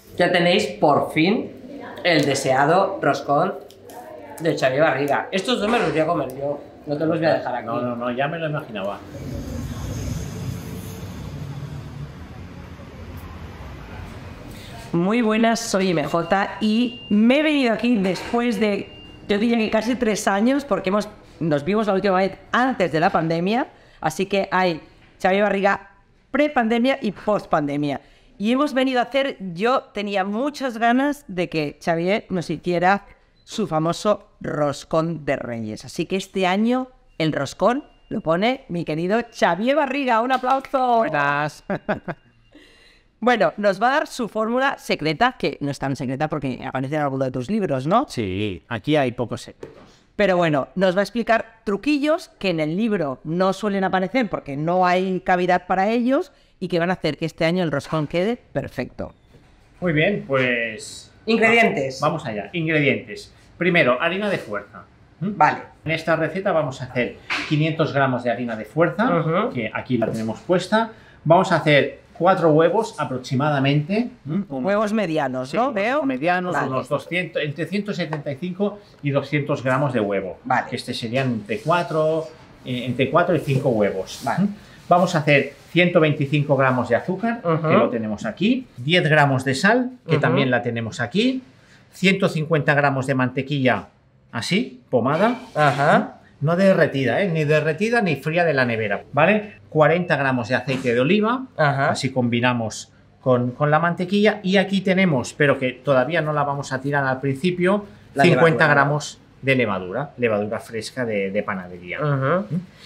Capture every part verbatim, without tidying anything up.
Ya tenéis por fin el deseado roscón de Xavier Barriga. Estos dos me los voy a comer yo, no te los voy a dejar aquí. No, no, no, ya me lo imaginaba. Muy buenas, soy M J y me he venido aquí después de, yo diría que casi tres años, porque hemos, nos vimos la última vez antes de la pandemia, así que hay Xavier Barriga pre-pandemia y post-pandemia. Y hemos venido a hacer, yo tenía muchas ganas de que Xavier nos hiciera su famoso roscón de Reyes. Así que este año el roscón lo pone mi querido Xavier Barriga. ¡Un aplauso! Buenas. Bueno, nos va a dar su fórmula secreta, que no es tan secreta porque aparece en alguno de tus libros, ¿no? Sí, aquí hay pocos secretos. Pero bueno, nos va a explicar truquillos que en el libro no suelen aparecer porque no hay cavidad para ellos y que van a hacer que este año el roscón quede perfecto. Muy bien, pues... Ingredientes. Vamos allá, ingredientes. Primero, harina de fuerza. ¿Mm? Vale. En esta receta vamos a hacer quinientos gramos de harina de fuerza, Uh-huh. que aquí la tenemos puesta. Vamos a hacer cuatro huevos aproximadamente. Huevos medianos, Sí, ¿no? Veo. medianos, Vale. unos doscientos, entre ciento setenta y cinco y doscientos gramos de huevo. Vale. Que este serían entre cuatro, eh, entre cuatro y cinco huevos. Vale. Vamos a hacer ciento veinticinco gramos de azúcar, Uh-huh. que lo tenemos aquí. diez gramos de sal, que Uh-huh. también la tenemos aquí. ciento cincuenta gramos de mantequilla, así, pomada. Ajá. No derretida, ¿eh? Ni derretida ni fría de la nevera, ¿vale? cuarenta gramos de aceite de oliva, Ajá. así combinamos con, con la mantequilla. Y aquí tenemos, pero que todavía no la vamos a tirar al principio, La cincuenta levadura. gramos de levadura, levadura fresca de, de panadería. Uh-huh.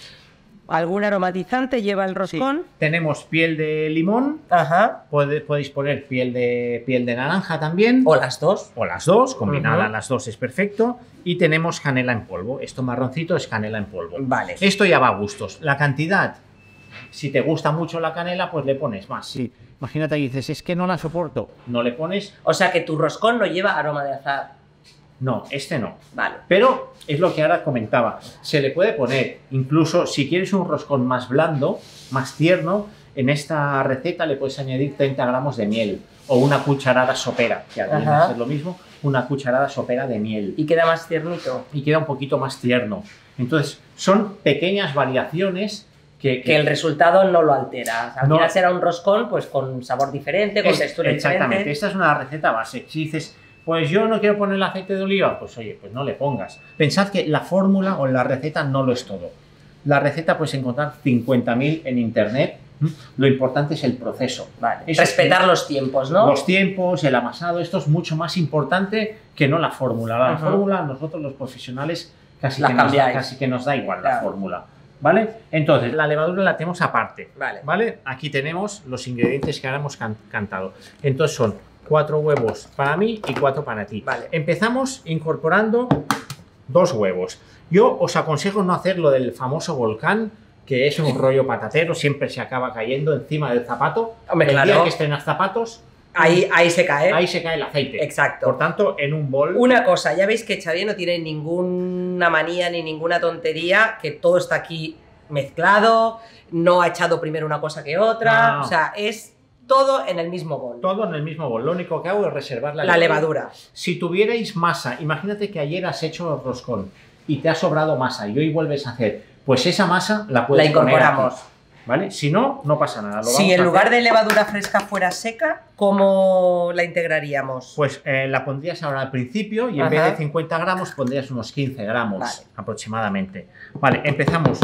¿Algún aromatizante lleva el Sí. roscón? Tenemos piel de limón, Ajá. Pode- podéis poner piel de, piel de naranja también. O las dos. O las dos, combinada Ujú. las dos es perfecto. Y tenemos canela en polvo. Esto marroncito es canela en polvo. Vale. Esto ya va a gustos. La cantidad, si te gusta mucho la canela, pues le pones más. Sí. Imagínate que dices, es que no la soporto. No le pones. O sea que tu roscón no lleva aroma de azahar. No, este no. Vale. Pero es lo que ahora comentaba. Se le puede poner, incluso si quieres un roscón más blando, más tierno, en esta receta le puedes añadir treinta gramos de miel. O una cucharada sopera, que viene Ajá. a ser lo mismo, una cucharada sopera de miel. Y queda más tiernito. Y queda un poquito más tierno. Entonces, son pequeñas variaciones que... Que el resultado no lo altera. Al No. final será un roscón pues con sabor diferente, con Es- textura exactamente, diferente. esta es una receta base. Si dices, pues yo no quiero poner el aceite de oliva, pues oye, pues no le pongas. Pensad que la fórmula o la receta no lo es todo. La receta puedes encontrar cincuenta mil en internet. ¿Mm? Lo importante es el proceso. Vale. Eso Respetar es- los tiempos, ¿no? Los tiempos, el amasado, esto es mucho más importante que no la fórmula. La Ujú. fórmula, nosotros los profesionales casi, La que nos, cambiáis. casi que nos da igual la Claro. fórmula. ¿Vale? Entonces, la levadura la tenemos aparte. Vale. ¿Vale? Aquí tenemos los ingredientes que ahora hemos can- cantado. Entonces son cuatro huevos para mí y cuatro para ti. Vale. Empezamos incorporando dos huevos. Yo os aconsejo no hacer lo del famoso volcán, que es un rollo patatero, siempre se acaba cayendo encima del zapato. Hombre, el claro. día que estrenas zapatos, Ahí, ahí se cae. ahí se cae el aceite. Exacto. Por tanto, en un bol... Una cosa, ya veis que Xavier no tiene ninguna manía ni ninguna tontería, que todo está aquí mezclado, no ha echado primero una cosa que otra, No. o sea, es todo en el mismo bol. Todo en el mismo bol. Lo único que hago es reservar la, La levadura. Si tuvierais masa, imagínate que ayer has hecho roscón y te ha sobrado masa y hoy vuelves a hacer, pues esa masa la puedes La incorporamos. poner aquí, ¿vale? Si no, no pasa nada. Lo Si vamos en a lugar hacer. de levadura fresca fuera seca, ¿cómo la integraríamos? Pues eh, la pondrías ahora al principio y en Ajá. vez de cincuenta gramos pondrías unos quince gramos Vale. aproximadamente. Vale, empezamos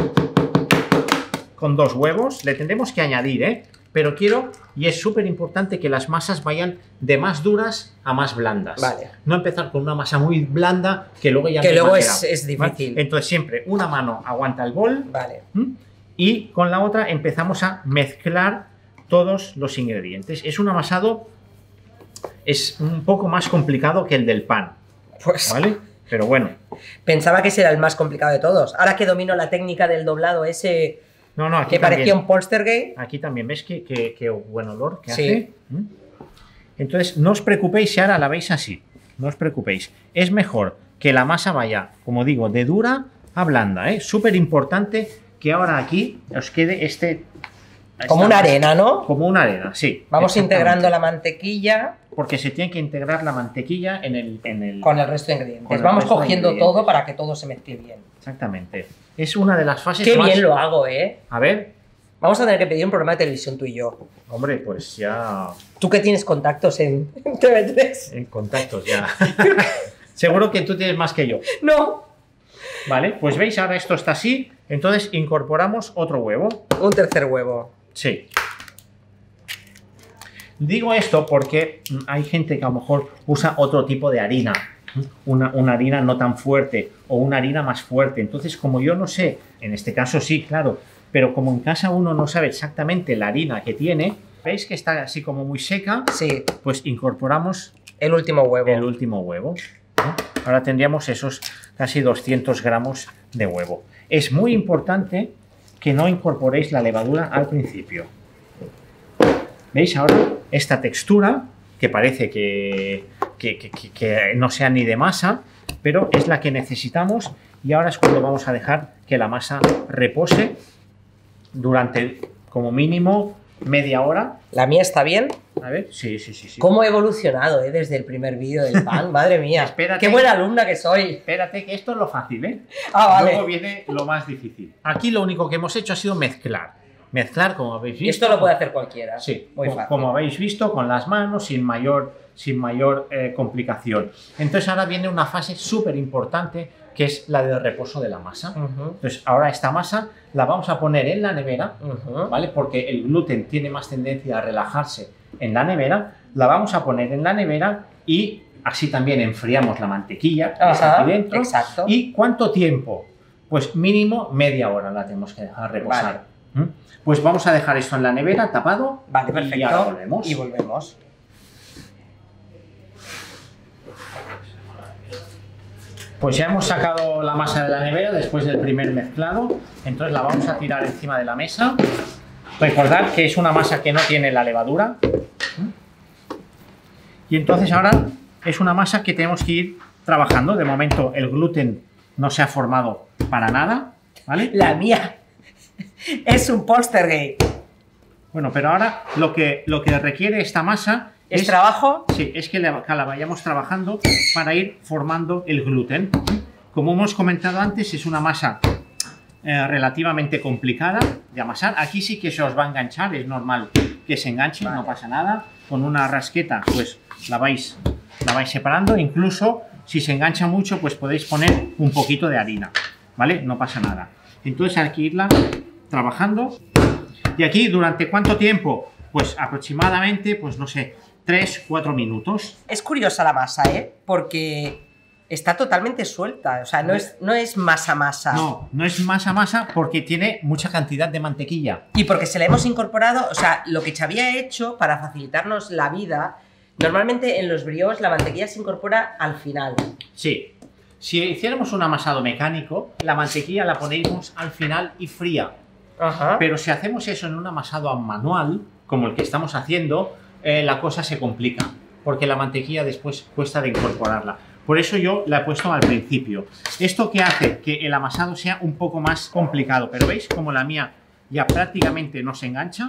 con dos huevos. Le tendremos que añadir, ¿eh? Pero quiero, y es súper importante, que las masas vayan de más duras a más blandas. Vale. No empezar con una masa muy blanda que luego ya Que no luego macera, es- es difícil. ¿vale? Entonces siempre una mano aguanta el bol. Vale. ¿Mm? Y con la otra empezamos a mezclar todos los ingredientes. Es un amasado, es un poco más complicado que el del pan, Pues ¿vale? Pero bueno, pensaba que ese era el más complicado de todos. Ahora que domino la técnica del doblado ese no, no, aquí que parecía también, un poltergeist, aquí también, ¿ves qué, qué- qué buen olor que Sí. hace? ¿Mm? Entonces, no os preocupéis si ahora la veis así, no os preocupéis. Es mejor que la masa vaya, como digo, de dura a blanda, ¿eh? Súper importante que ahora aquí os quede este... como esta- una arena, ¿no? Como una arena, sí. Vamos exactamente. integrando la mantequilla. porque se tiene que integrar la mantequilla en el... En el con el resto de ingredientes. con el Vamos resto de cogiendo ingredientes. todo para que todo se mezcle bien. Exactamente. Es una de las fases Qué más... bien lo hago, ¿eh? A ver, Vamos a tener que pedir un programa de televisión tú y yo. hombre, pues ya... Tú que tienes contactos en T V tres. En contactos ya. Seguro que tú tienes más que yo. No. Vale, pues veis, ahora esto está así. Entonces incorporamos otro huevo. Un tercer huevo. Sí. Digo esto porque mm, hay gente que a lo mejor usa otro tipo de harina. Una, una harina no tan fuerte o una harina más fuerte. Entonces, como yo no sé, en este caso sí, claro, pero como en casa uno no sabe exactamente la harina que tiene, veis que está así como muy seca, Sí. pues incorporamos El último huevo. el último huevo. ¿no? Ahora tendríamos esos casi doscientos gramos de huevo. Es muy importante que no incorporéis la levadura al principio. ¿Veis ahora esta textura que parece que, que, que, que- que no sea ni de masa, pero es la que necesitamos y ahora es cuando vamos a dejar que la masa repose durante como mínimo media hora. La mía está bien. A ver, sí, sí, sí. sí. ¿Cómo he evolucionado, eh? Desde el primer vídeo del pan. Madre mía. Espérate. Qué buena alumna que soy. Espérate, que esto es lo fácil, ¿eh? Ah, vale. Luego viene lo más difícil. Aquí lo único que hemos hecho ha sido mezclar. Mezclar, como habéis visto. Esto lo puede hacer cualquiera. Sí, Muy co- fácil. como habéis visto, con las manos, sin mayor, sin mayor eh, complicación. Entonces ahora viene una fase súper importante, que es la del reposo de la masa. Ujú, Entonces ahora esta masa la vamos a poner en la nevera, ujú. ¿vale? Porque el gluten tiene más tendencia a relajarse en la nevera. La vamos a poner en la nevera y así también enfriamos la mantequilla que está Ajá, aquí dentro. exacto. ¿Y cuánto tiempo? Pues mínimo media hora la tenemos que dejar reposar. ¿Mm? Pues vamos a dejar esto en la nevera tapado. Vale, perfecto. Y ahora volvemos. Y volvemos. Pues ya hemos sacado la masa de la nevera después del primer mezclado. Entonces la vamos a tirar encima de la mesa. Recordad que es una masa que no tiene la levadura. Y entonces ahora es una masa que tenemos que ir trabajando. De momento el gluten no se ha formado para nada, ¿vale? La mía es un Poltergeist. Bueno, pero ahora lo que, lo que requiere esta masa ¿Es trabajo? Sí, es que la, que la vayamos trabajando para ir formando el gluten. Como hemos comentado antes, es una masa eh, relativamente complicada de amasar. Aquí sí que se os va a enganchar, es normal que se enganche, Vale. no pasa nada. Con una rasqueta, pues la vais, la vais separando. Incluso si se engancha mucho, pues podéis poner un poquito de harina, ¿vale? No pasa nada. Entonces hay que irla trabajando. Y aquí, ¿durante cuánto tiempo? Pues aproximadamente, pues no sé, tres cuatro minutos. Es curiosa la masa, ¿eh? Porque está totalmente suelta. O sea, no es, no es masa masa. No, no es masa masa porque tiene mucha cantidad de mantequilla. Y porque se le hemos incorporado, o sea, lo que Xavi ha hecho para facilitarnos la vida, normalmente en los brioches la mantequilla se incorpora al final. Sí. Si hiciéramos un amasado mecánico, la mantequilla la ponemos al final y fría. Ajá. Pero si hacemos eso en un amasado manual, como el que estamos haciendo, eh, la cosa se complica, porque la mantequilla después cuesta de incorporarla. Por eso yo la he puesto al principio. Esto que hace que el amasado sea un poco más complicado, pero veis como la mía ya prácticamente no se engancha.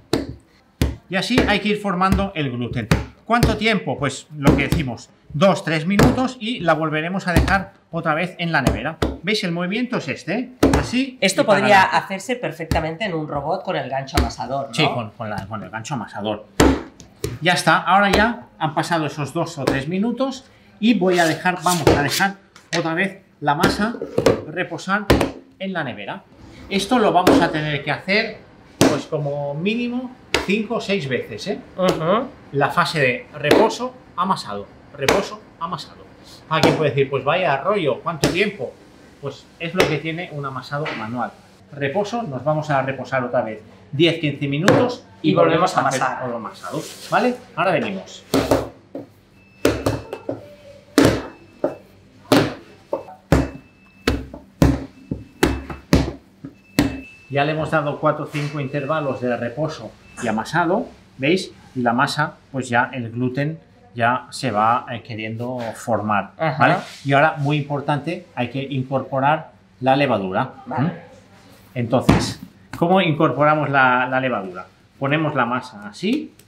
Y así hay que ir formando el gluten. ¿Cuánto tiempo? Pues lo que decimos, dos tres minutos y la volveremos a dejar otra vez en la nevera. ¿Veis? El movimiento es este, ¿eh? Así. Esto y para podría adelante. hacerse perfectamente en un robot con el gancho amasador, ¿no? Sí, con, con la- con el gancho amasador. Ya está, ahora ya han pasado esos dos o tres minutos y voy a dejar, vamos a dejar otra vez la masa reposar en la nevera. Esto lo vamos a tener que hacer pues como mínimo cinco o seis veces, ¿eh? Ujú. La fase de reposo, amasado, reposo, amasado. Alguien puede decir, pues vaya rollo, ¿cuánto tiempo? Pues es lo que tiene un amasado manual. Reposo, nos vamos a reposar otra vez diez a quince minutos y, Y volvemos a hacer amasar. otro amasado, ¿vale? Ahora venimos. Ya le hemos dado cuatro o cinco intervalos de reposo y amasado, ¿veis? Y la masa, pues ya el gluten ya se va eh, queriendo formar, Ajá. ¿vale? Y ahora, muy importante, hay que incorporar la levadura. Vale. ¿Mm? Entonces, ¿cómo incorporamos la, la levadura? Ponemos la masa así,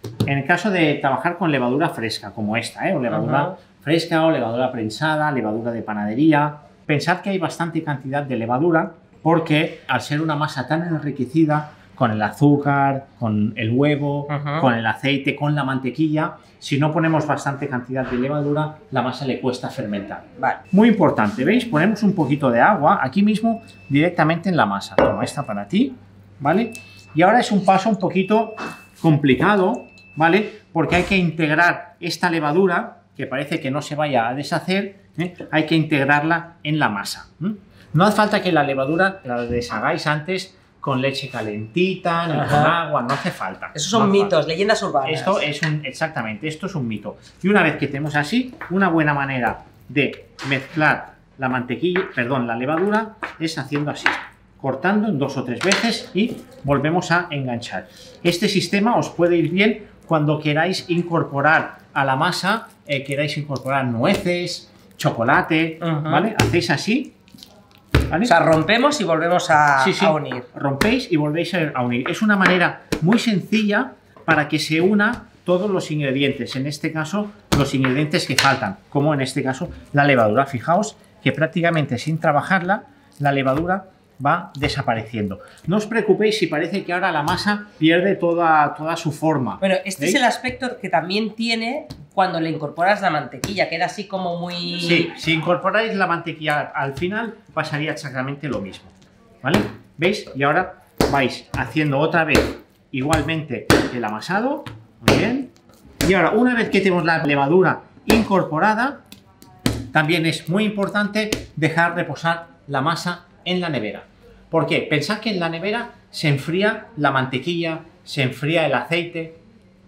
En el caso de trabajar con levadura fresca, como esta, ¿eh? o levadura Ajá. fresca o levadura prensada, levadura de panadería, pensad que hay bastante cantidad de levadura porque al ser una masa tan enriquecida con el azúcar, con el huevo, Ajá. con el aceite, con la mantequilla, si no ponemos bastante cantidad de levadura, la masa le cuesta fermentar. Vale. Muy importante, ¿veis? Ponemos un poquito de agua aquí mismo directamente en la masa. Toma, esta para ti, ¿vale? Y ahora es un paso un poquito complicado, ¿vale? Porque hay que integrar esta levadura, que parece que no se vaya a deshacer, ¿eh? Hay que integrarla en la masa. ¿eh? No hace falta que la levadura la deshagáis antes con leche calentita, ni Ajá. con agua, no hace falta. Esos son No hace mitos, falta. leyendas urbanas. Esto es un, exactamente, esto es un mito. Y una vez que tenemos así, una buena manera de mezclar la mantequilla, perdón, la levadura, es haciendo así, cortando en dos o tres veces y volvemos a enganchar. Este sistema os puede ir bien cuando queráis incorporar a la masa, eh, queráis incorporar nueces, chocolate, Ajá. ¿vale? Hacéis así, ¿vale? O sea, rompemos y volvemos a, Sí, sí, a unir. rompéis y volvéis a unir. Es una manera muy sencilla para que se una todos los ingredientes, en este caso los ingredientes que faltan, como en este caso la levadura. Fijaos que prácticamente sin trabajarla, la levadura va desapareciendo. No os preocupéis si parece que ahora la masa pierde toda, toda su forma. Bueno, este ¿Veis? es el aspecto que también tiene cuando le incorporas la mantequilla, queda así como muy... Sí, si incorporáis la mantequilla al final, pasaría exactamente lo mismo. ¿Vale? ¿Veis? Y ahora vais haciendo otra vez igualmente el amasado. Muy bien. Y ahora, una vez que tenemos la levadura incorporada, también es muy importante dejar reposar la masa en la nevera. ¿Por qué? Pensad que en la nevera se enfría la mantequilla, se enfría el aceite,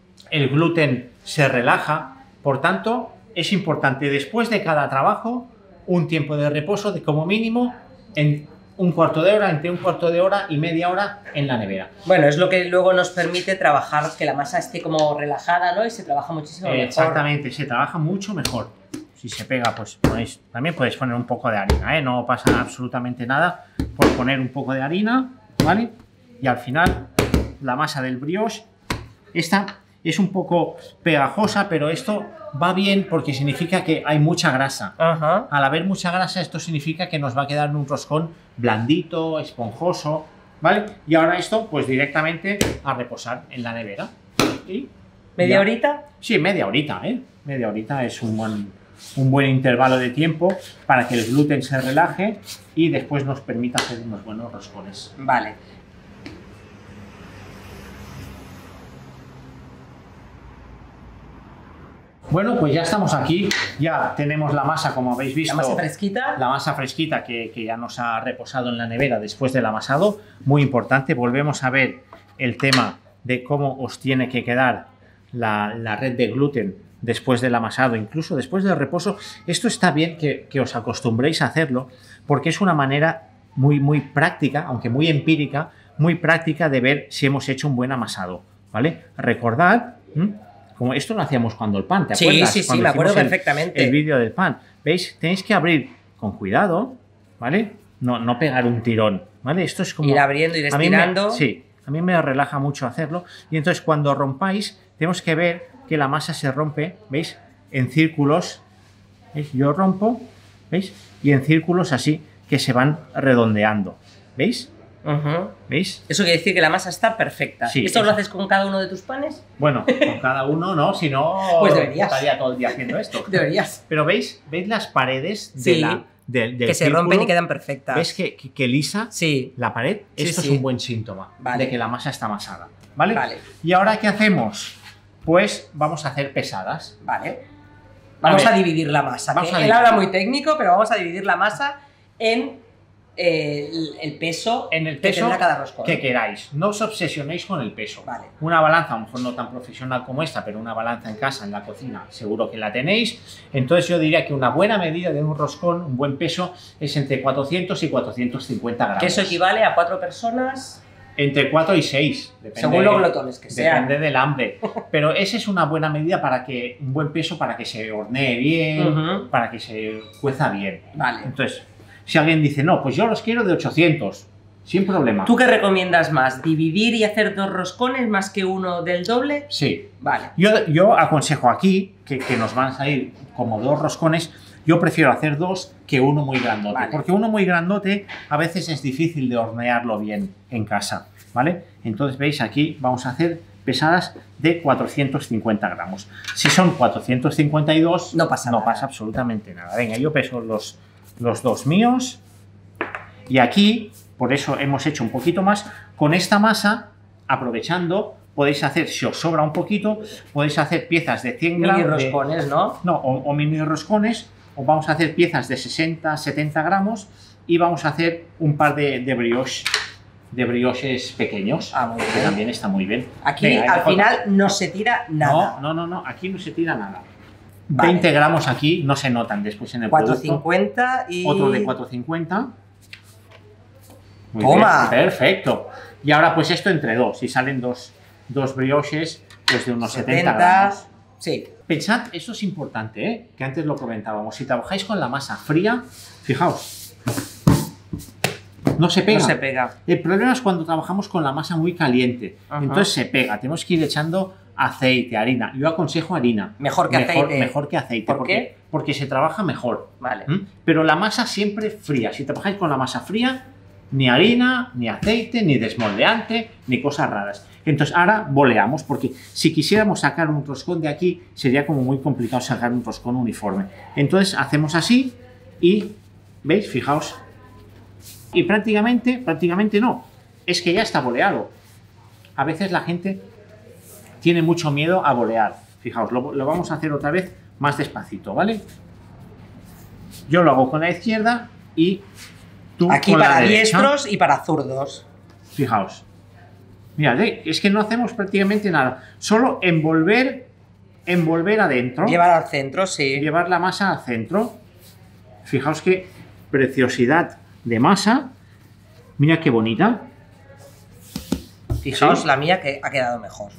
el gluten se relaja. Por tanto, es importante después de cada trabajo un tiempo de reposo de como mínimo en un cuarto de hora, entre un cuarto de hora y media hora en la nevera. Bueno, es lo que luego nos permite trabajar, que la masa esté como relajada, ¿no? Y se trabaja muchísimo Eh, mejor. exactamente, se trabaja mucho mejor. Si se pega, pues ponéis, también podéis poner un poco de harina, ¿eh? No pasa absolutamente nada por poner un poco de harina, ¿vale? Y al final, la masa del brioche, esta es un poco pegajosa, pero esto va bien porque significa que hay mucha grasa. Ajá. Al haber mucha grasa, esto significa que nos va a quedar un roscón blandito, esponjoso, ¿vale? Y ahora esto, pues directamente a reposar en la nevera. Y ¿Media ya. horita? Sí, media horita, ¿eh? Media horita es un buen, un buen intervalo de tiempo para que el gluten se relaje y después nos permita hacer unos buenos roscones. Vale. Bueno, pues ya estamos aquí, ya tenemos la masa, como habéis visto. La masa fresquita. La masa fresquita que, que ya nos ha reposado en la nevera después del amasado. Muy importante, volvemos a ver el tema de cómo os tiene que quedar la, la red de gluten después del amasado, incluso después del reposo. Esto está bien que, que os acostumbréis a hacerlo porque es una manera muy, muy práctica, aunque muy empírica, muy práctica de ver si hemos hecho un buen amasado, ¿vale? Recordad, ¿m? Como esto lo hacíamos cuando el pan, ¿te Sí, acuerdas? sí, sí, Cuando me acuerdo hicimos el- perfectamente. El vídeo del pan. ¿Veis? Tenéis que abrir con cuidado, ¿vale? No, no pegar un tirón, ¿vale? Esto es como... Ir abriendo, ir a mí me- estirando. sí, a mí me relaja mucho hacerlo. Y entonces cuando rompáis, tenemos que ver que la masa se rompe, ¿veis? En círculos. ¿Veis? Yo rompo, ¿veis? Y en círculos así que se van redondeando. ¿Veis? Ujú. ¿Veis? Eso quiere decir que la masa está perfecta. Sí, ¿Esto eso. lo haces con cada uno de tus panes? Bueno, con cada uno, ¿no? Si no, Pues deberías. estaría todo el día haciendo esto. Deberías. Pero ¿veis? ¿Veis las paredes de Sí, la, del- del Que se círculo? rompen y quedan perfectas. ¿Ves que, que, que lisa Sí. la pared? Sí, Esto sí. es un buen síntoma Vale. de que la masa está amasada. ¿Vale? Vale. ¿Y ahora qué hacemos? Pues vamos a hacer pesadas. Vale. Vamos A a, ver. dividir la masa. Vamos que a él dividir. habla muy técnico, pero vamos a dividir la masa en eh, el, el peso, En el que peso tendrá cada roscón. que queráis. No os obsesionéis con el peso. Vale. Una balanza, a lo mejor no tan profesional como esta, pero una balanza en casa, en la cocina, seguro que la tenéis. Entonces yo diría que una buena medida de un roscón, un buen peso, es entre cuatrocientos y cuatrocientos cincuenta gramos. Que eso equivale a cuatro personas, Entre cuatro y seis, depende, según los glotones que sean. depende del hambre. Pero esa es una buena medida para que, un buen peso para que se hornee bien, Ujú. para que se cueza bien. Vale. Entonces, si alguien dice, no, pues yo los quiero de ochocientos, sin problema. ¿Tú qué recomiendas más? ¿Dividir y hacer dos roscones más que uno del doble? Sí. Vale. Yo, yo aconsejo aquí, que, que nos van a salir como dos roscones, yo prefiero hacer dos que uno muy grandote. Vale. Porque uno muy grandote a veces es difícil de hornearlo bien en casa, ¿vale? Entonces, veis, aquí vamos a hacer pesadas de cuatrocientos cincuenta gramos. Si son cuatrocientos cincuenta y dos, no pasa no nada. pasa absolutamente nada. Venga, yo peso los, los dos míos. Y aquí, por eso hemos hecho un poquito más. Con esta masa, aprovechando, podéis hacer, si os sobra un poquito, podéis hacer piezas de cien gramos. Mini roscones, de, ¿no? No, o, o mini roscones. O vamos a hacer piezas de sesenta, setenta gramos. Y vamos a hacer un par de, de brioches. de brioches pequeños, ah, muy bien. que también está muy bien. Aquí Venga, al final no se tira nada. No, no, no, no, aquí no se tira nada. Vale. veinte gramos aquí no se notan después en el cuatrocientos producto. cincuenta y... Otro de cuatrocientos cincuenta. Muy ¡Toma! bien, perfecto. Y ahora pues esto entre dos, y salen dos, dos brioches pues de unos setenta gramos. Sí. Pensad, esto es importante, ¿eh? Que antes lo comentábamos. Si trabajáis con la masa fría, fijaos, no se pega. No se pega. El problema es cuando trabajamos con la masa muy caliente. Ajá. Entonces se pega. Tenemos que ir echando aceite, harina. Yo aconsejo harina. Mejor que mejor, aceite. Mejor que aceite. ¿Por porque, qué? Porque se trabaja mejor. Vale. ¿Mm? Pero la masa siempre fría. Si trabajáis con la masa fría, ni harina, ni aceite, ni desmoldeante, ni cosas raras. Entonces ahora boleamos, porque si quisiéramos sacar un roscón de aquí, sería como muy complicado sacar un roscón uniforme. Entonces hacemos así y, ¿veis? Fijaos. Y prácticamente, prácticamente no, es que ya está boleado. A veces la gente tiene mucho miedo a bolear. Fijaos, lo, lo vamos a hacer otra vez más despacito, ¿vale? Yo lo hago con la izquierda y tú Aquí con la para derecha. diestros y para zurdos. Fijaos. Mirad, ¿eh? Es que no hacemos prácticamente nada. Solo envolver, envolver adentro. Llevar al centro, sí. Llevar la masa al centro. Fijaos qué preciosidad de masa. Mira qué bonita. Fijaos ¿Sí? la mía que ha quedado mejor.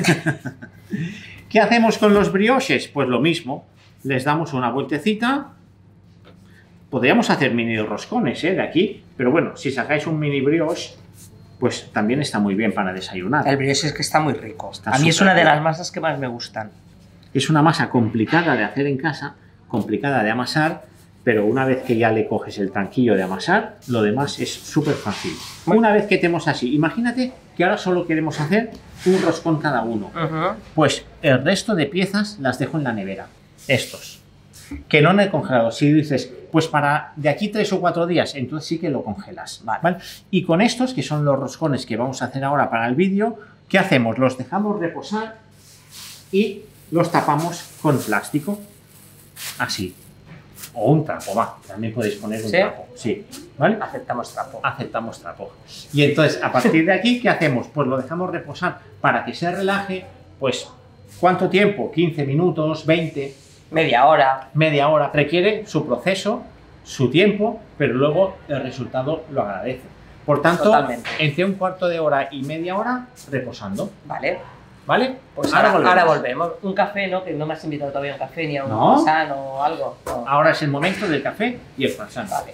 ¿Qué hacemos con los brioches? Pues lo mismo. Les damos una vueltecita. Podríamos hacer mini roscones, ¿eh? De aquí. Pero bueno, si sacáis un mini brioche, pues también está muy bien para desayunar. El brioche es que está muy rico. Está a mí es súper una de rico. las masas que más me gustan. Es una masa complicada de hacer en casa, complicada de amasar, pero una vez que ya le coges el tranquillo de amasar, lo demás es súper fácil. Una vez que tenemos así, imagínate que ahora solo queremos hacer un roscón cada uno. Uh-huh. Pues el resto de piezas las dejo en la nevera. Estos. Que no en el congelador. Si dices, pues para de aquí tres o cuatro días, entonces sí que lo congelas. Vale. ¿Vale? Y con estos, que son los roscones que vamos a hacer ahora para el vídeo, ¿qué hacemos? Los dejamos reposar y los tapamos con plástico. Así. O un trapo, va. También podéis poner un ¿Sí? trapo. Sí. ¿Vale? Aceptamos trapo. Aceptamos trapo. Y entonces, a partir de aquí, ¿qué hacemos? Pues lo dejamos reposar para que se relaje, pues, ¿cuánto tiempo? quince minutos, veinte, Media hora. media hora. Requiere su proceso, su tiempo, pero luego el resultado lo agradece. Por tanto, Totalmente. entre un cuarto de hora y media hora, reposando. Vale. ¿Vale? Pues ahora, ahora volvemos. Un café, ¿no? Que no me has invitado todavía a un café ni a un No. croissant o algo. No. Ahora es el momento del café y el croissant. Vale.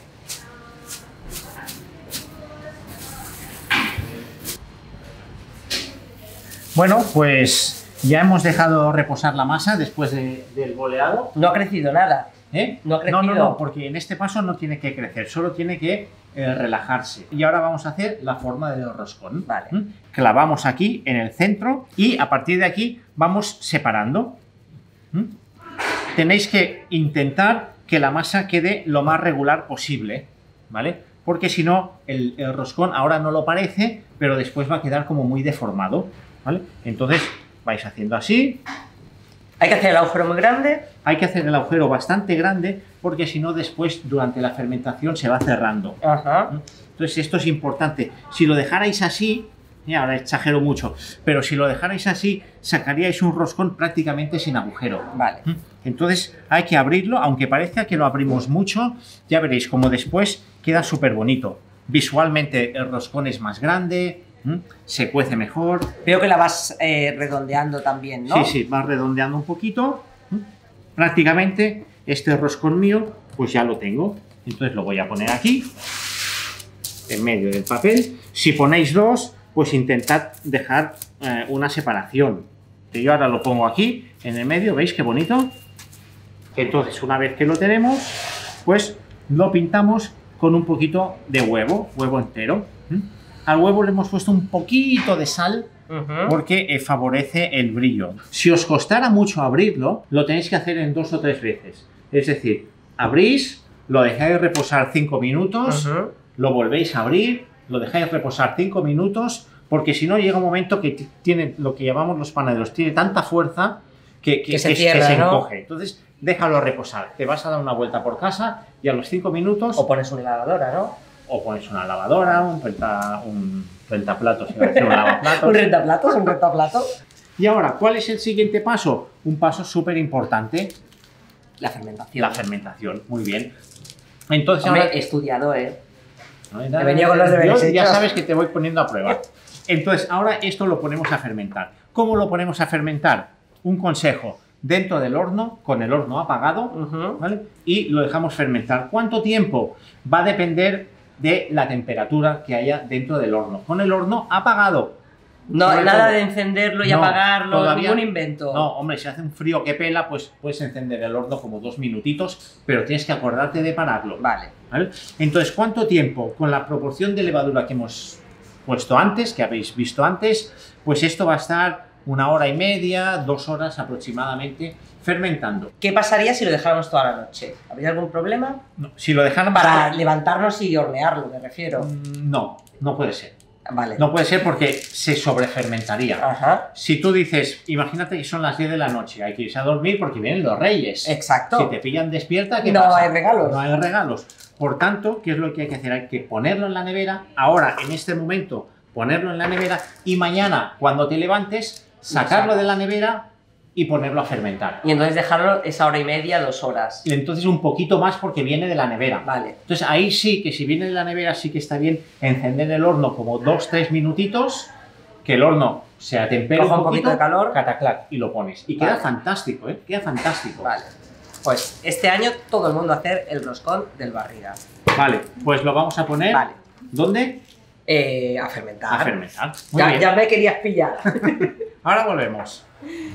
Bueno, pues ya hemos dejado reposar la masa después de- del boleado. No ha crecido nada. ¿Eh? No ha crecido. No, no, no, porque en este paso no tiene que crecer, solo tiene que eh, relajarse. Y ahora vamos a hacer la forma del roscón. Vale. ¿Mm? Clavamos aquí en el centro y a partir de aquí vamos separando. ¿Mm? Tenéis que intentar que la masa quede lo más regular posible, ¿vale? Porque si no, el, el roscón ahora no lo parece, pero después va a quedar como muy deformado, ¿vale? Entonces vais haciendo así. Hay que hacer el agujero muy grande. Hay que hacer el agujero bastante grande porque si no después durante la fermentación se va cerrando. Ajá. Entonces esto es importante. Si lo dejarais así, y ahora exagero mucho, pero si lo dejarais así sacaríais un roscón prácticamente sin agujero. Vale. Entonces hay que abrirlo, aunque parezca que lo abrimos mucho, ya veréis como después queda súper bonito. Visualmente el roscón es más grande, ¿m? Se cuece mejor. Veo que la vas eh, redondeando también, ¿no? Sí, sí, va redondeando un poquito. Prácticamente este roscón mío, pues ya lo tengo. Entonces lo voy a poner aquí. en medio del papel. Si ponéis dos, pues intentad dejar eh, una separación. Que yo ahora lo pongo aquí, en el medio, ¿veis qué bonito? Entonces, una vez que lo tenemos, pues lo pintamos con un poquito de huevo, huevo entero. ¿Mm? Al huevo le hemos puesto un poquito de sal, uh-huh, porque eh, favorece el brillo. Si os costara mucho abrirlo, lo tenéis que hacer en dos o tres veces. Es decir, abrís, lo dejáis reposar cinco minutos, uh-huh, lo volvéis a abrir, lo dejáis reposar cinco minutos, porque si no llega un momento que tiene lo que llamamos los panaderos, tiene tanta fuerza que, que, que se, que, cierra, que se ¿no? encoge. Entonces, déjalo reposar. Te vas a dar una vuelta por casa y a los cinco minutos... O pones una lavadora, ¿no? O pones una lavadora, un, renta, un rentaplatos, iba a decir un lavaplatos. ¿Un rentaplatos? ¿Un rentaplato? Y ahora, ¿cuál es el siguiente paso? Un paso súper importante. La fermentación. La fermentación, muy bien. Entonces, Hombre, ahora... he estudiado, ¿eh? No, he venido con los deberes yo, ya hechos. sabes que te voy poniendo a prueba. Entonces, ahora esto lo ponemos a fermentar. ¿Cómo lo ponemos a fermentar? Un consejo. Dentro del horno, con el horno apagado, uh-huh, ¿vale? Y lo dejamos fermentar. ¿Cuánto tiempo? Va a depender de la temperatura que haya dentro del horno. Con el horno apagado. No, Sobre nada todo. de encenderlo y No, apagarlo, todavía- ningún invento. No, hombre, si hace un frío que pela, pues puedes encender el horno como dos minutitos, pero tienes que acordarte de pararlo. Vale. ¿Vale? Entonces, ¿cuánto tiempo? Con la proporción de levadura que hemos puesto antes, que habéis visto antes, pues esto va a estar una hora y media, dos horas aproximadamente fermentando. ¿Qué pasaría si lo dejáramos toda la noche? ¿Habría algún problema? No, si lo dejáramos... Para levantarnos y hornearlo, me refiero. No, no puede ser. Vale. No puede ser porque se sobrefermentaría. Ajá. Si tú dices, imagínate que son las diez de la noche, hay que irse a dormir porque vienen los reyes. Exacto. Si te pillan despierta, ¿qué No pasa? hay regalos. No hay regalos. Por tanto, ¿qué es lo que hay que hacer? Hay que ponerlo en la nevera, ahora, en este momento, ponerlo en la nevera y mañana, cuando te levantes, sacarlo de la nevera y ponerlo a fermentar. Y entonces dejarlo esa hora y media, dos horas. Y entonces un poquito más porque viene de la nevera. Vale. Entonces ahí sí que si viene de la nevera sí que está bien encender el horno como dos tres minutitos, que el horno se atempere Coja un un poquito, poquito de calor. cataclac, y lo pones. Y queda Vale. fantástico, ¿eh? Queda fantástico. Vale. Pues este año todo el mundo a hacer el roscón del Barriga. Vale, pues lo vamos a poner... Vale. ¿Dónde? Eh, a fermentar. A fermentar. Muy Ya, bien. ya me querías pillar. Ahora volvemos.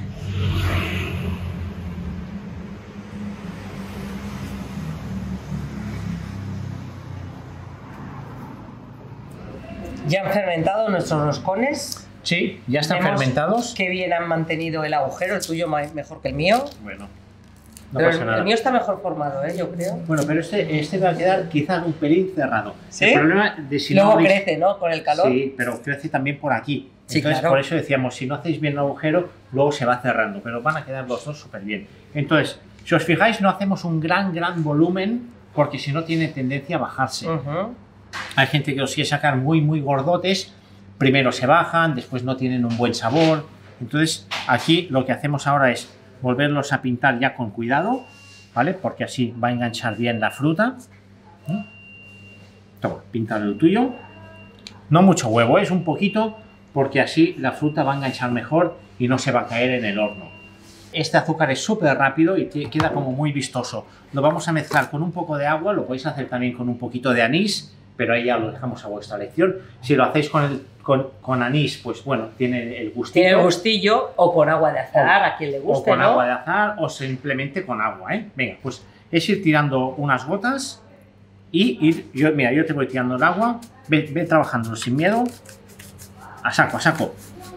Ya han fermentado nuestros roscones. Sí, ya están Vemos fermentados. Qué bien han mantenido el agujero, el tuyo ma- mejor que el mío. Bueno, no Pero pasa el, nada. el mío está mejor formado, ¿eh? Yo creo. Bueno, pero este, este va a quedar quizás un pelín cerrado. ¿Sí? El problema de si Luego no abrís- crece, ¿no? Con el calor. Sí, pero crece también por aquí. Sí, Entonces, claro. por eso decíamos, si no hacéis bien el agujero, luego se va cerrando, pero van a quedar los dos súper bien. Entonces, si os fijáis, no hacemos un gran, gran volumen, porque si no tiene tendencia a bajarse. Ujú. Hay gente que los quiere sacar muy, muy gordotes, primero se bajan, después no tienen un buen sabor. Entonces, aquí lo que hacemos ahora es volverlos a pintar ya con cuidado, ¿vale? Porque así va a enganchar bien la fruta. ¿Mm? Toma, pinta el tuyo. No mucho huevo, es un poquito, porque así la fruta va a enganchar mejor y no se va a caer en el horno. Este azúcar es súper rápido y que- queda como muy vistoso. Lo vamos a mezclar con un poco de agua, lo podéis hacer también con un poquito de anís, pero ahí ya lo dejamos a vuestra elección. Si lo hacéis con, el, con, con anís, pues bueno, tiene el gustillo. Tiene el gustillo o con agua de azahar, O- a quien le O guste, con ¿no? agua de azahar o simplemente con agua, ¿eh? Venga, pues es ir tirando unas gotas y ir... Yo, mira, yo te voy tirando el agua, ve, ve trabajando sin miedo, a saco, a saco.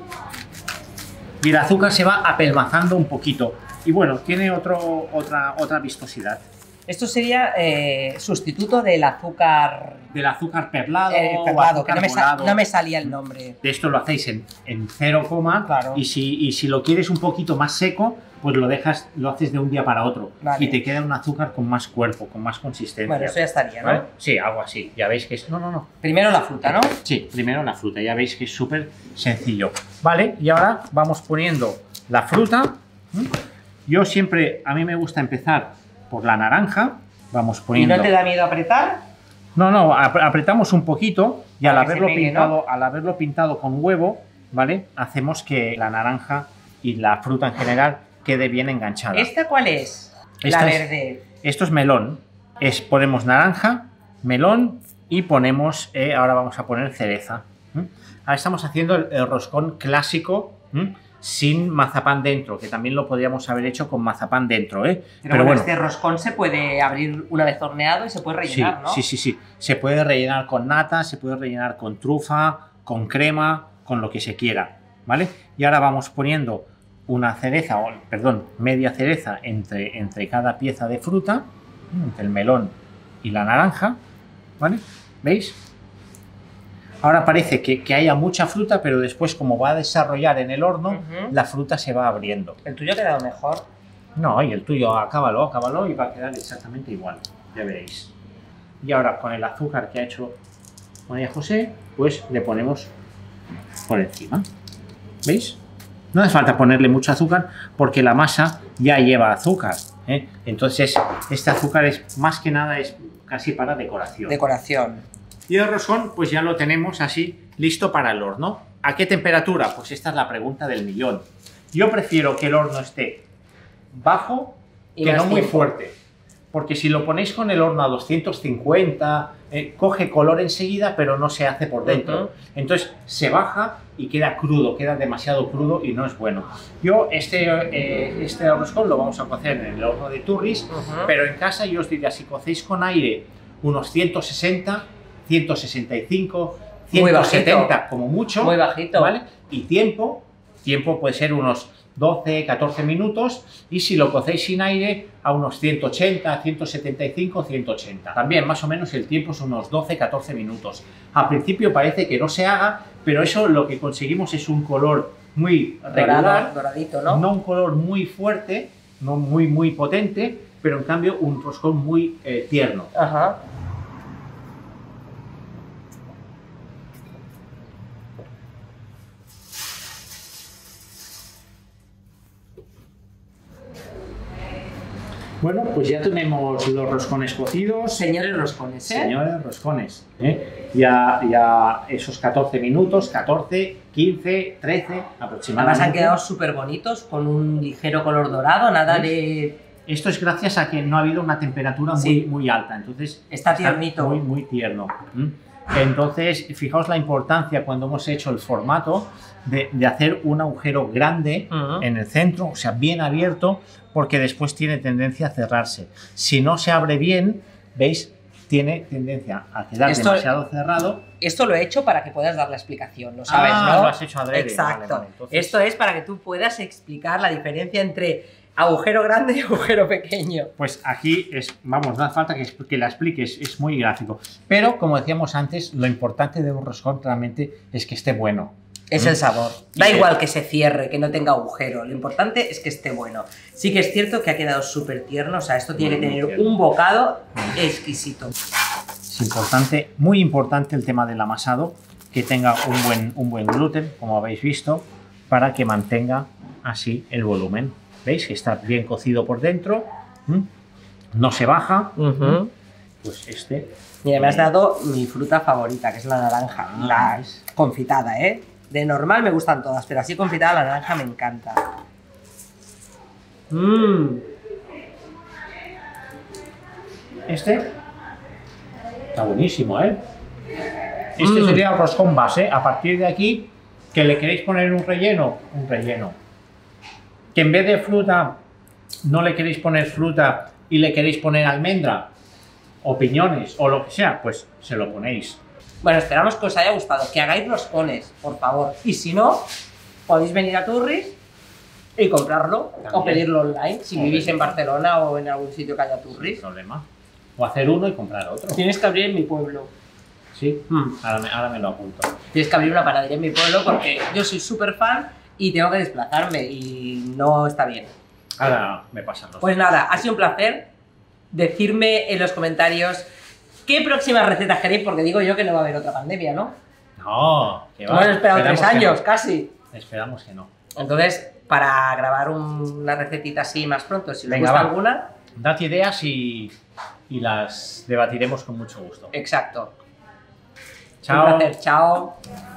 Y el azúcar se va apelmazando un poquito. Y bueno, tiene otro, otra, otra vistosidad. Esto sería eh, sustituto del azúcar Del azúcar perlado, eh, o perlado, que azúcar no me, sa- morado. no me salía el nombre. De esto lo hacéis en, en cero coma, Claro. y, si, y si lo quieres un poquito más seco, pues lo dejas, lo haces de un día para otro. Vale. Y te queda un azúcar con más cuerpo, con más consistencia. Bueno, eso ya estaría, ¿no? ¿Vale? Sí, algo así. Ya veis que es... No, no, no. Primero la fruta, ¿no? Sí, primero la fruta. Ya veis que es súper sencillo. Vale, y ahora vamos poniendo la fruta. ¿Mm? Yo siempre, a mí me gusta empezar por la naranja. Vamos ¿Y poniendo... no te da miedo apretar? No, no, ap- apretamos un poquito y al Para que se haberlo, pegue, pintado, al haberlo pintado con huevo, ¿vale? Hacemos que la naranja y la fruta en general quede bien enganchada. ¿Esta cuál es? Esta la es- verde. Esto es melón. Es, ponemos naranja, melón y ponemos, eh, ahora vamos a poner cereza. ¿Mm? Ahora estamos haciendo el, el roscón clásico, ¿Mm? sin mazapán dentro, que también lo podríamos haber hecho con mazapán dentro, ¿eh? Pero, Pero bueno, bueno, este roscón se puede abrir una vez horneado y se puede sí, rellenar, ¿no? sí, sí, sí. Se puede rellenar con nata, se puede rellenar con trufa, con crema, con lo que se quiera, ¿vale? Y ahora vamos poniendo una cereza, o perdón, media cereza entre, entre cada pieza de fruta, entre el melón y la naranja, ¿vale? ¿Veis? Ahora parece que, que haya mucha fruta, pero después, como va a desarrollar en el horno, Ujú. la fruta se va abriendo. El tuyo ha quedado mejor. No, y el tuyo, acábalo, acábalo y va a quedar exactamente igual, ya veréis. Y ahora con el azúcar que ha hecho María José, pues le ponemos por encima. ¿Veis? No hace falta ponerle mucho azúcar porque la masa ya lleva azúcar, ¿eh? Entonces, este azúcar es más que nada es casi para decoración. Decoración. Y el roscón, pues ya lo tenemos así listo para el horno. ¿A qué temperatura? Pues esta es la pregunta del millón. Yo prefiero que el horno esté bajo Y que más no muy tiempo. fuerte. Porque si lo ponéis con el horno a doscientos cincuenta, eh, coge color enseguida, pero no se hace por dentro. Ujú. Entonces se baja y queda crudo, queda demasiado crudo y no es bueno. Yo este, eh, este roscón lo vamos a cocer en el horno de Turris, Ujú. pero en casa yo os diría, si cocéis con aire unos ciento sesenta, ciento sesenta y cinco, Muy ciento bajito. setenta como mucho, Muy bajito. ¿vale? Y tiempo, tiempo puede ser unos doce, catorce minutos, y si lo cocéis sin aire a unos ciento ochenta, ciento setenta y cinco, ciento ochenta. También más o menos el tiempo son unos doce, catorce minutos. Al principio parece que no se haga, pero eso lo que conseguimos es un color muy regular, Dorado, doradito, ¿no? no un color muy fuerte, no muy muy potente, pero en cambio un roscón muy eh, tierno. Ajá. Bueno, pues ya tenemos los roscones cocidos. Señores roscones, ¿eh? Señores roscones, ¿eh? Ya, ya esos catorce minutos, catorce, quince, trece aproximadamente. Además han quedado súper bonitos, con un ligero color dorado, nada de... Esto es gracias a que no ha habido una temperatura muy, Sí. muy alta, entonces Está tiernito. muy, muy tierno. ¿Mm? Entonces, fijaos la importancia cuando hemos hecho el formato de, de hacer un agujero grande Ujú. en el centro, o sea, bien abierto, porque después tiene tendencia a cerrarse. Si no se abre bien, ¿veis? Tiene tendencia a quedar Esto- demasiado cerrado. Esto lo he hecho para que puedas dar la explicación, ¿lo sabes, Ah, no? lo has hecho adrede. Exacto. Vale, vale, entonces- Esto es para que tú puedas explicar la diferencia entre agujero grande y agujero pequeño. Pues aquí es, vamos, no hace falta que, que la expliques, es muy gráfico. Pero, como decíamos antes, lo importante de un roscón realmente es que esté bueno. Es ¿Mm? el sabor. Da Y- igual que se cierre, que no tenga agujero. Lo importante es que esté bueno. Sí que es cierto que ha quedado súper tierno. O sea, esto tiene que Muy tener tierno. un bocado exquisito. Es importante, muy importante el tema del amasado, que tenga un buen, un buen gluten, como habéis visto, para que mantenga así el volumen. ¿Veis? Que está bien cocido por dentro, ¿Mm? No se baja. Ujú. Pues este. Mira, me has dado mi fruta favorita, que es la naranja. Ah, La ¿ves? confitada, ¿eh? De normal me gustan todas, pero así confitada la naranja me encanta. Mmm. Este está buenísimo, ¿eh? Este Mm. sería el roscón base. A partir de aquí, que le queréis poner un relleno, un relleno. Que en vez de fruta, no le queréis poner fruta y le queréis poner almendra, o piñones, o lo que sea, pues se lo ponéis. Bueno, esperamos que os haya gustado, que hagáis roscones, por favor. Y si no, podéis venir a Turris y comprarlo o También. pedirlo online si O vivís en pedirlo. Barcelona o en algún sitio que haya Sin Turris. problema. O hacer uno y comprar otro. Tienes que abrir en mi pueblo. Sí, Mm. ahora me, ahora me lo apunto. Tienes que abrir una panadería en mi pueblo porque yo soy súper fan y tengo que desplazarme y no está bien. Ahora me pasan los. Pues nada, ha sido un placer. Decirme en los comentarios qué próximas recetas queréis, porque digo yo que no va a haber otra pandemia, ¿no? No, que va. Hemos esperado Esperamos tres que años, no. casi. Esperamos que no. Entonces, para grabar un- una recetita así más pronto, si os Venga, gusta va. alguna, Dad ideas y, y las debatiremos con mucho gusto. exacto. Chao. Un placer, chao.